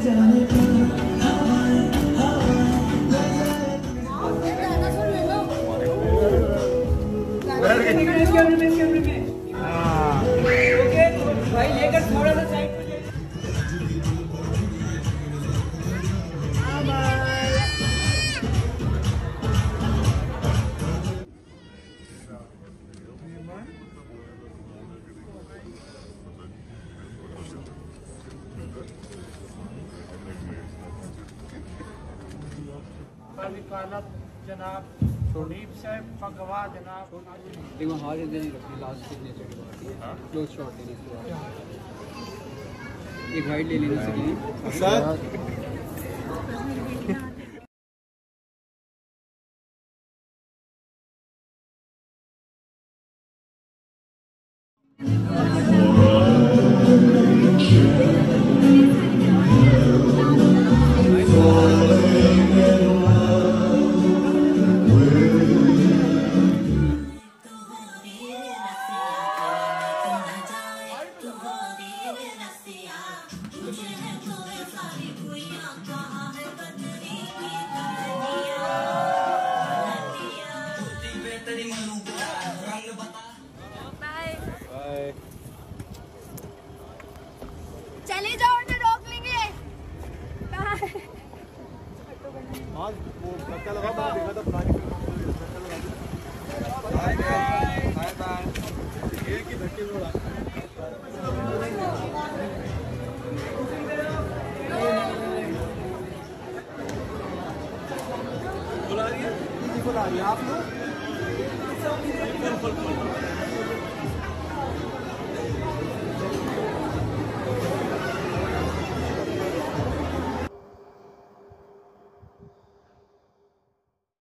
भाई लेकर थोड़ा सा साइड पे जनाब सुदीप से भगवा जनाब एक वाइट ले लेने से चले जाओ तो रोक लेंगे। बुला रही है आप लोग